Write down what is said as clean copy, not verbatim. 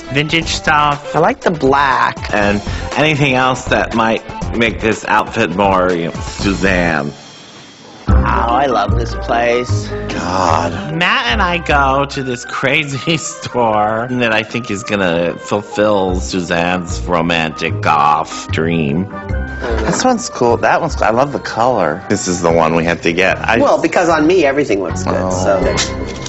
vintage stuff. I like the black. And anything else that might make this outfit more, Suzanne. Oh, I love this place. God. Matt and I go to this crazy store that I think is gonna fulfill Suzanne's romantic goth dream. This one's cool. That one's cool. I love the color. This is the one we had to get. Well, because on me everything looks good, so...